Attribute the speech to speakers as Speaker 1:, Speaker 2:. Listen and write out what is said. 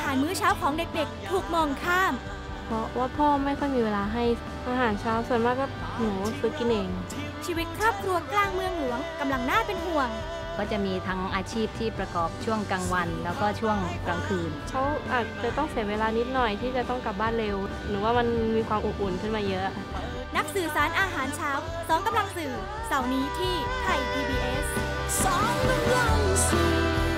Speaker 1: ารมื้อเช้าของเด็กๆถูกมองข้าม
Speaker 2: เพราะว่าพ่อไม่ค่อยมีเวลาให้อาหารเช้าส่วนมากก็หนูซื้อกินเอง
Speaker 1: ชีวิตครอบครัวกลางเมืองหลวงกำลังน่าเป็นห่วง
Speaker 3: ก็จะมีทั้งอาชีพที่ประกอบช่วงกลางวันแล้วก็ช่วงกลางคืน
Speaker 2: เขาอาจจะต้องเสียเวลานิดหน่อยที่จะต้องกลับบ้านเร็วหรือว่ามันมีความอบอุ่นขึ้นมาเยอะ
Speaker 1: นักสื่อสารอาหารเช้า2กำลังสื่อเสาร์นี้ที่ไทย PBS 2กำลังสื่อ